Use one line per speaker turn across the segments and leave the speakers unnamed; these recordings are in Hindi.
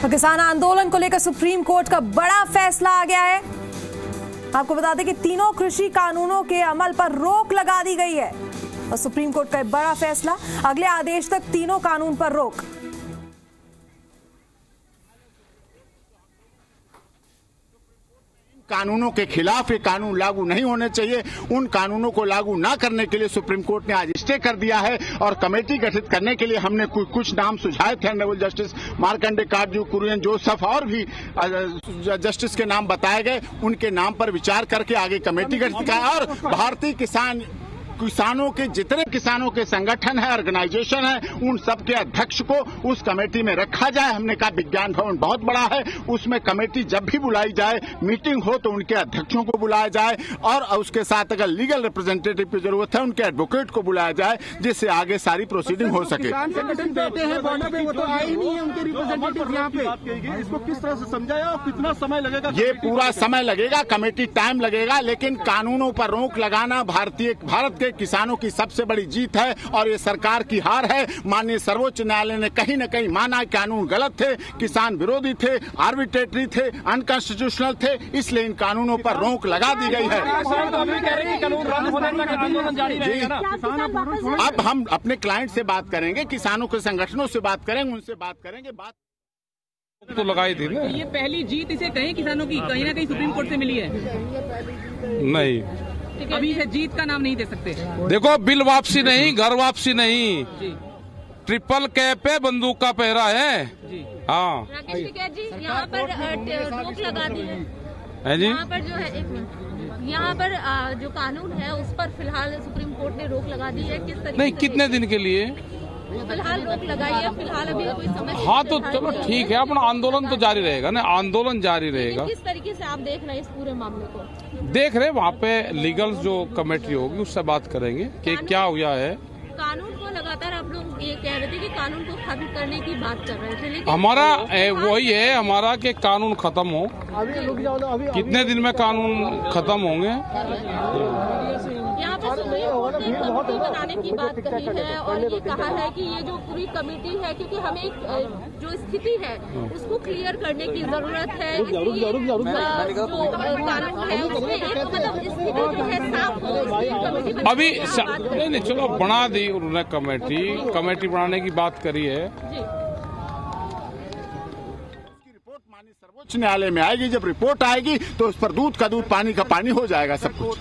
तो किसान आंदोलन को लेकर सुप्रीम कोर्ट का बड़ा फैसला आ गया है। आपको बता दें कि तीनों कृषि कानूनों के अमल पर रोक लगा दी गई है और सुप्रीम कोर्ट का बड़ा फैसला, अगले आदेश तक तीनों कानून पर रोक।
कानूनों के खिलाफ ये कानून लागू नहीं होने चाहिए। उन कानूनों को लागू ना करने के लिए सुप्रीम कोर्ट ने आज स्टे कर दिया है और कमेटी गठित करने के लिए हमने कुछ नाम सुझाए थे। ऑनरेबल जस्टिस मार्कंडे काटजू, कुरियन जोसेफ और भी जस्टिस के नाम बताए गए। उनके नाम पर विचार करके आगे कमेटी गठित की और भारतीय किसानों के जितने किसानों के संगठन है, ऑर्गेनाइजेशन है, उन सब के अध्यक्ष को उस कमेटी में रखा जाए। हमने कहा विज्ञान भवन बहुत बड़ा है, उसमें कमेटी जब भी बुलाई जाए, मीटिंग हो तो उनके अध्यक्षों को बुलाया जाए और उसके साथ अगर लीगल रिप्रेजेंटेटिव की जरूरत है उनके एडवोकेट को बुलाया जाए, जिससे आगे सारी प्रोसीडिंग हो सके।
इसको किस तरह से समझाया और कितना समय लगेगा?
ये पूरा समय लगेगा, कमेटी टाइम लगेगा, लेकिन कानूनों पर रोक लगाना भारत के किसानों की सबसे बड़ी जीत है और ये सरकार की हार है। माननीय सर्वोच्च न्यायालय ने कहीं न कहीं माना कानून गलत थे, किसान विरोधी थे, आर्बिट्रेटरी थे, अनकॉन्स्टिट्यूशनल थे, इसलिए इन कानूनों पर रोक लगा दी गई है। अब हम अपने क्लाइंट से बात करेंगे, किसानों के संगठनों से बात करेंगे, उनसे बात करेंगे। बात
तो लगाई थी ना।
ये पहली जीत इसे कहीं किसानों की कहीं ना कहीं सुप्रीम कोर्ट से मिली है।
नहीं,
अभी इसे जीत का नाम नहीं दे सकते।
देखो, बिल वापसी नहीं, घर वापसी नहीं, ट्रिपल कैप पे बंदूक का पहरा है। हाँ
राकेश टिकैत जी, यहाँ पर रोक लगा दी है
जी।
यहाँ पर जो है, एक मिनट, यहाँ पर जो कानून है उस पर फिलहाल सुप्रीम कोर्ट ने रोक लगा दी है। किस तरीके
नहीं, कितने दिन के लिए?
फिलहाल रोक लगाई है, फिलहाल अभी कोई समय।
हाँ तो चलो ठीक है, अपना आंदोलन तो जारी रहेगा ना, आंदोलन जारी रहेगा।
किस तरीके से आप देख रहे हैं इस पूरे मामले को?
देख रहे, वहाँ पे लीगल जो कमेटी होगी उससे बात करेंगे कि क्या हुआ है।
कानून को लगातार आप लोग ये कह रहे थे कि कानून को खत्म करने की बात कर रहे थे, लेकिन
हमारा वही है हमारा कि कानून खत्म हो। कितने दिन में कानून खत्म होंगे?
यहाँ पर सुप्रीम कोर्ट ने कमेटी बनाने की बात कही है और ये कहा है कि ये जो पूरी कमेटी है, क्योंकि हमें जो स्थिति है उसको क्लियर करने की जरूरत है। जो कानून है उसमें एक मतलब स्थिति जो है साफ हो।
अभी नहीं, चलो बना दी उन्होंने कमेटी बनाने की बात करी है।
सर्वोच्च न्यायालय में आएगी, जब रिपोर्ट आएगी तो उस पर दूध का दूध, पानी का पानी हो जाएगा सब कुछ।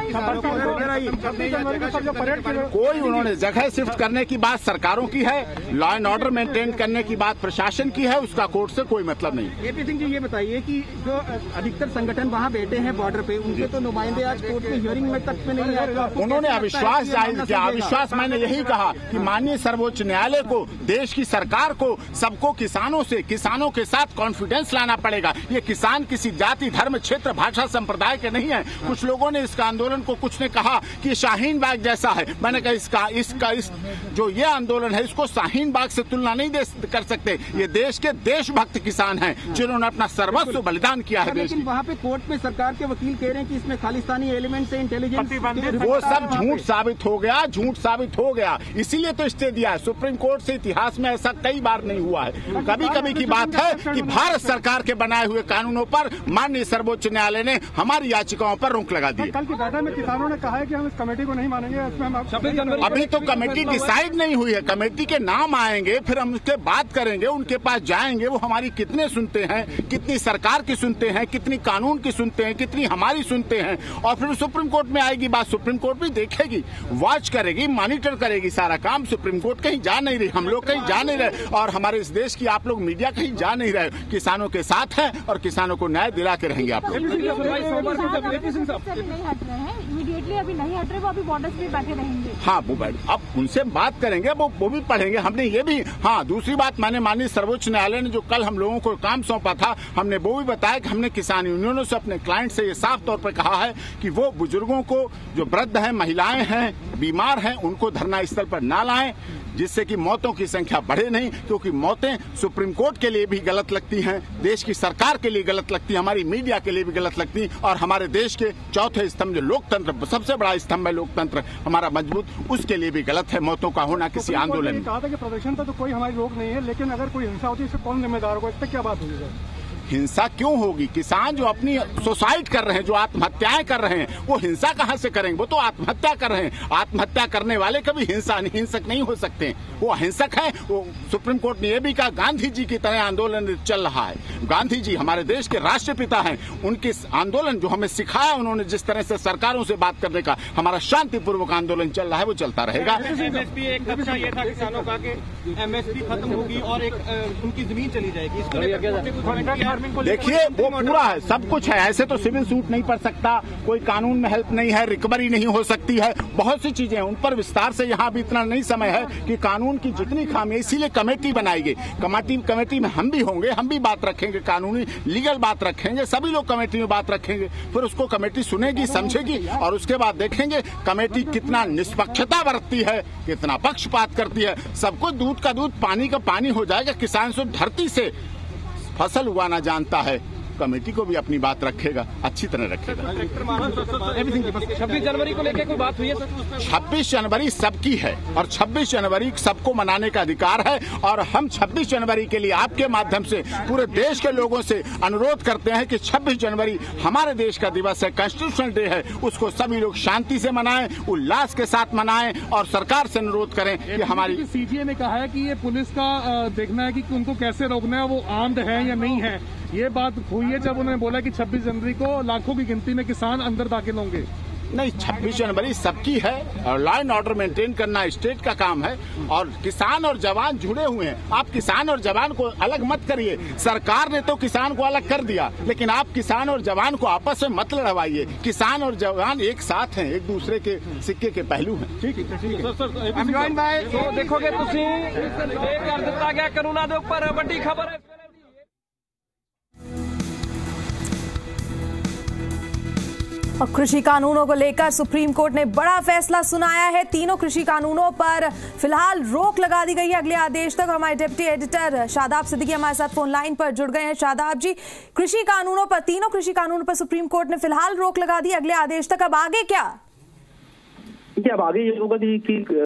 कोई उन्होंने जगह शिफ्ट करने की बात सरकारों की है, लॉ एंड ऑर्डर मेंटेन करने की बात प्रशासन की है, उसका कोर्ट से कोई मतलब नहीं।
एपी सिंह जी, ये बताइए कि जो अधिकतर संगठन वहाँ बैठे हैं बॉर्डर पे, उनके तो नुमाइंदे आज कोर्ट में हियरिंग में तक में नहीं आए।
उन्होंने अविश्वास जाहिर किया। अविश्वास मैंने यही कहा कि माननीय सर्वोच्च न्यायालय को, देश की सरकार को, सबको किसानों के साथ कॉन्फिडेंस लाना पड़ेगा। ये किसान किसी जाति, धर्म, क्षेत्र, भाषा, संप्रदाय के नहीं है। कुछ लोगों ने इसका आंदोलन को, कुछ ने कहा कि शाहीन बाग जैसा है। मैंने कहा इसका जो ये आंदोलन है इसको शाहीन बाग से तुलना नहीं कर सकते। ये देश के देशभक्त किसान हैं जिन्होंने अपना सर्वस्व बलिदान किया है।
लेकिन वहाँ पे कोर्ट में सरकार के वकील कह रहे हैं कि इसमें खालिस्तानी एलिमेंट से इंटेलिजेंस,
वो सब झूठ साबित हो गया, इसीलिए तो स्टे दिया है सुप्रीम कोर्ट से। इतिहास में ऐसा कई बार नहीं हुआ है। कभी कभी की बात है कि भारत सरकार के बनाए हुए कानूनों पर माननीय सर्वोच्च न्यायालय ने हमारी याचिकाओं पर रोक लगा दी।
कल की बैठक में किसानों ने कहा है कि हम इस कमेटी को नहीं मानेंगे।
अभी तो कमेटी डिसाइड नहीं हुई है। कमेटी के नाम आएंगे, फिर हम उसके बात करेंगे, उनके पास जाएंगे, वो हमारी कितने सुनते हैं, कितनी सरकार की सुनते हैं, कितनी कानून की सुनते हैं, कितनी हमारी सुनते हैं, और फिर सुप्रीम कोर्ट में आएगी बात। सुप्रीम कोर्ट भी देखेगी, वॉच करेगी, मॉनिटर करेगी सारा काम। सुप्रीम कोर्ट कहीं जा नहीं रही, हम लोग कहीं जा नहीं रहे, और हमारे इस देश की आप लोग मीडिया कहीं जा नहीं रहे। किसानों के साथ हैं और किसानों को न्याय दिला के रहेंगे आप लोग।
इमीडिएटली अभी नहीं हट रहे, वो अभी बॉर्डर्स पे बैठे रहेंगे।
हाँ, वो अब उनसे बात करेंगे, वो भी पढ़ेंगे। हमने ये भी, हाँ, दूसरी बात, मैंने माननीय सर्वोच्च न्यायालय ने जो कल हम लोगों को काम सौंपा था, हमने वो भी बताया कि हमने किसान यूनियनों से, अपने क्लाइंट से ये साफ तौर पर कहा है कि वो बुजुर्गों को, जो वृद्ध हैं, महिलाएं हैं, बीमार हैं, उनको धरना स्थल पर ना लाएं, जिससे कि मौतों की संख्या बढ़े नहीं, क्योंकि मौतें सुप्रीम कोर्ट के लिए भी गलत लगती हैं, देश की सरकार के लिए गलत लगती है, हमारी मीडिया के लिए भी गलत लगती, और हमारे देश के चौथे स्तंभ जो लोकतंत्र, सबसे बड़ा स्तंभ है लोकतंत्र हमारा मजबूत, उसके लिए भी गलत है मौतों का होना किसी आंदोलन में।
कहा था कि प्रदर्शन तो कोई हमारी रोक नहीं है, लेकिन अगर कोई हिंसा होती है इससे कौन जिम्मेदार होगा, इस पर क्या बात हुई है?
हिंसा क्यों होगी? किसान जो अपनी सुसाइड कर रहे हैं, जो आत्महत्याएं कर रहे हैं, वो हिंसा कहां से करेंगे? वो तो आत्महत्या कर रहे हैं। आत्महत्या करने वाले कभी हिंसक नहीं हो सकते, वो अहिंसक हैं। वो सुप्रीम कोर्ट ने यह भी कहा गांधी जी की तरह आंदोलन चल रहा है। गांधी जी हमारे देश के राष्ट्रपिता हैं, उनके आंदोलन जो हमें सिखाया उन्होंने, जिस तरह से सरकारों से बात करने का हमारा शांतिपूर्वक आंदोलन चल रहा है, वो चलता रहेगा।
एमएसपी एक अच्छा ये था किसानों का कि एमएसपी खत्म होगी और एक उनकी जमीन चली जाएगी, इसको लेकर
देखिए वो पूरा है, सब कुछ है। ऐसे तो सिविल सूट नहीं पड़ सकता, कोई कानून में हेल्प नहीं है, रिकवरी नहीं हो सकती है, बहुत सी चीजें हैं, उन पर विस्तार से यहाँ भी इतना नहीं समय है कि कानून की जितनी खामी, इसीलिए कमेटी बनाई गई। कमेटी में हम भी होंगे, हम भी बात रखेंगे, कानूनी लीगल बात रखेंगे, सभी लोग कमेटी में बात रखेंगे, फिर उसको कमेटी सुनेगी, समझेगी और उसके बाद देखेंगे कमेटी कितना निष्पक्षता बरतती है, कितना पक्षपात करती है। सब कुछ दूध का दूध पानी का पानी हो जाएगा। किसान से धरती से फसल उगाना जानता है, कमेटी को भी अपनी बात रखेगा, अच्छी तरह रखेगा।
26 जनवरी को लेकर कोई बात हुई है सर?
26 जनवरी सबकी है और 26 जनवरी सबको मनाने का अधिकार है और हम 26 जनवरी के लिए आपके माध्यम से पूरे देश के लोगों से अनुरोध करते हैं कि 26 जनवरी हमारे देश का दिवस है, कॉन्स्टिट्यूशनल डे है, उसको सभी लोग शांति से मनाएं, उल्लास के साथ मनाएं और सरकार से अनुरोध करें कि हमारी
सीजीए ने कहा है कि ये पुलिस का देखना है कि उनको कैसे रोकना है, वो आर्म्ड है या नहीं है। ये बात हुई है जब उन्होंने बोला कि 26 जनवरी को लाखों की गिनती में किसान अंदर दाखिल होंगे।
नहीं, 26 जनवरी सबकी है और लॉ एंड ऑर्डर मेंटेन करना स्टेट का काम है और किसान और जवान जुड़े हुए हैं। आप किसान और जवान को अलग मत करिए। सरकार ने तो किसान को अलग कर दिया, लेकिन आप किसान और जवान को आपस में मत लड़वाइए। किसान और जवान एक साथ हैं, एक दूसरे के सिक्के के पहलू हैं।
ठीक है सर। देखोगे तुसी एक कर दिता गया कानूना दे ऊपर बड़ी खबर है।
और कृषि कानूनों को लेकर सुप्रीम कोर्ट ने बड़ा फैसला सुनाया है। तीनों कृषि कानूनों पर फिलहाल रोक लगा दी गई है अगले आदेश तक। हमारे डिप्टी एडिटर शादाब सिद्दीकी हमारे साथ फोन लाइन पर जुड़ गए हैं। शादाब जी, कृषि कानूनों पर, तीनों कृषि कानूनों पर सुप्रीम कोर्ट ने फिलहाल रोक लगा दी अगले आदेश तक, अब आगे क्या?
अब आगे ये होगा कि